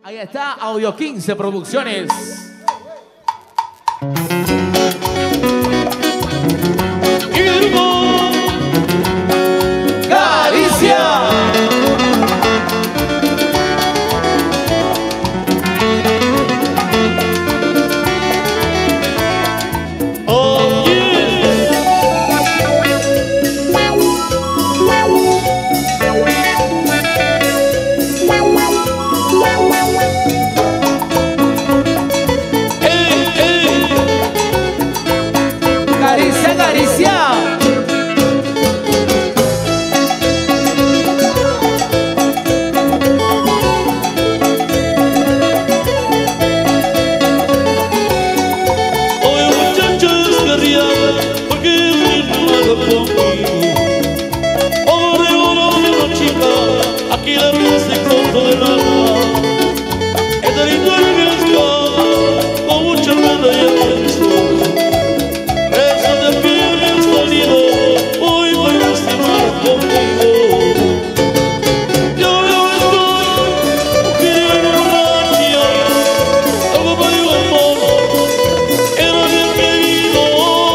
Ahí está, Audio 15 Producciones. Caricia. Aquí la vida se cortó del alma, el delito en mi escala, con mucha pena y atención. Eso de que habías salido, hoy voy a estimar conmigo. Yo estoy, querida borracha, algo para mi amor, era bien querido.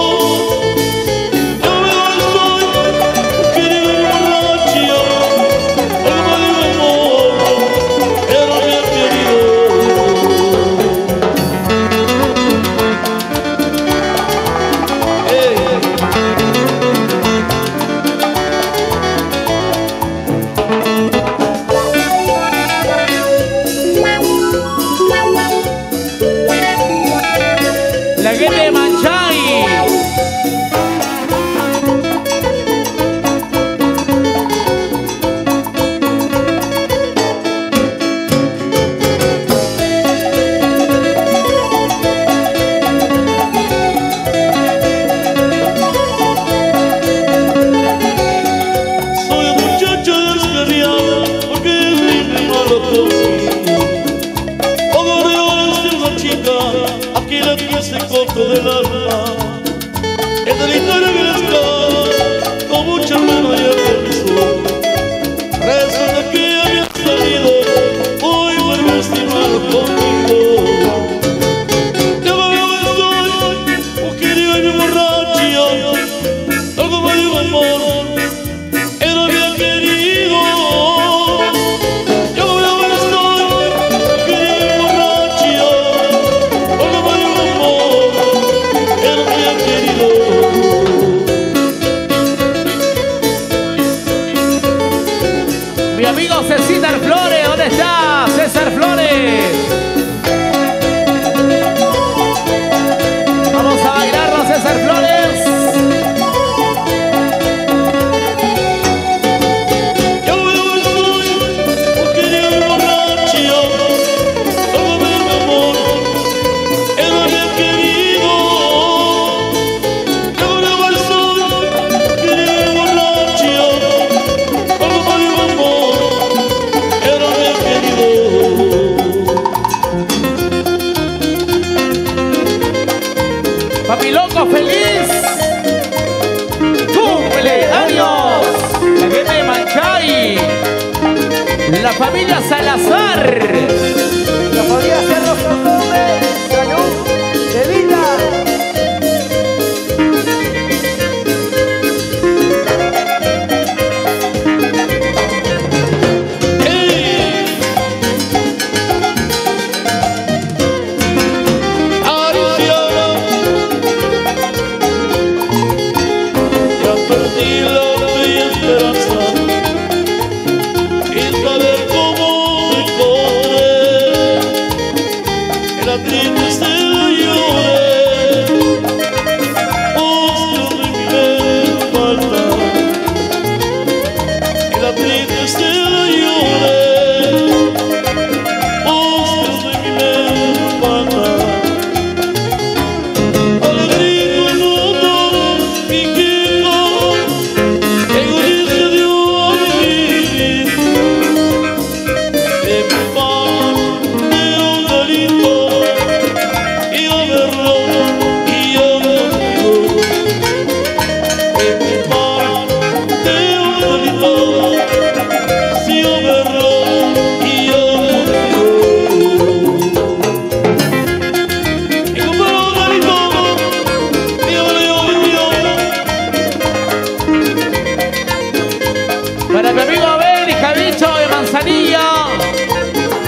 La gente de Manchay. Soy un muchacho descarriado porque es mi malo conmigo. Cuando veo de una chica, aquí la vida se cortó del alma. El delito era mi escala, con mucha pena y atención. Resulta que había salido, hoy vuelve a estimar conmigo. Yo me veo estoy, mujer y baby borracha, algo me dio amor. Era bien querido. Yo me estoy, querido borracha, algo me dio amor.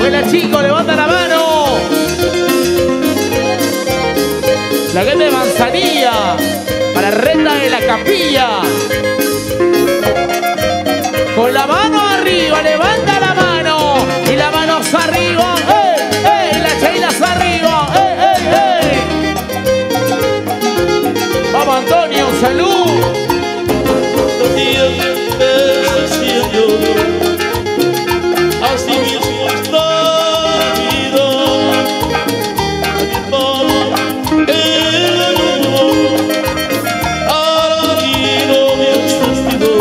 Baila, chicos, levanta la mano. La gente de Manzanilla, para Renta de la Capilla. Con la mano arriba, levanta la mano. Y las manos arriba, ¡ey, ey! Las chailas arriba, ¡ey, ey, ey! Vamos, Antonio, salud. Los días de cielo, así mismo está la vida. El amor, aquí no me has vestido.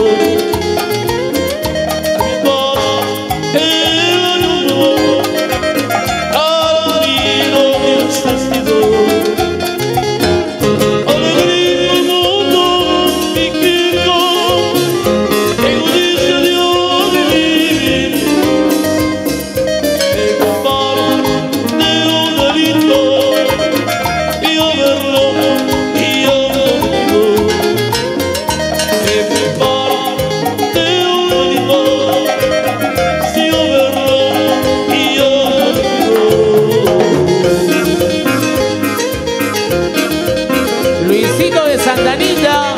El amor, aquí no me has vestido. Luisito de Santa Anita.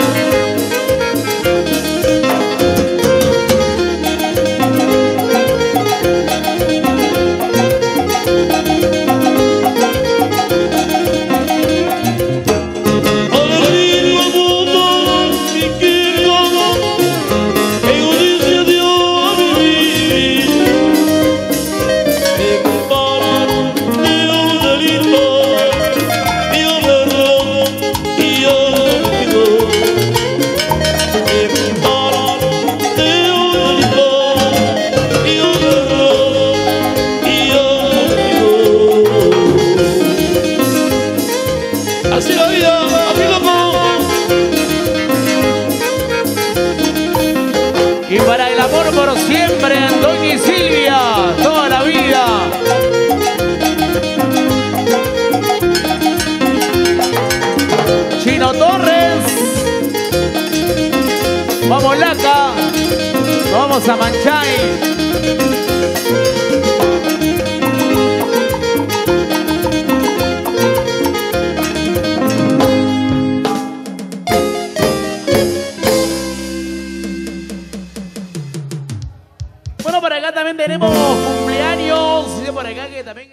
Así la vida, así loco. Y para el amor por siempre, Antonio y Silvia, toda la vida. Chino Torres. Vamos, Laca. Vamos a Manchay.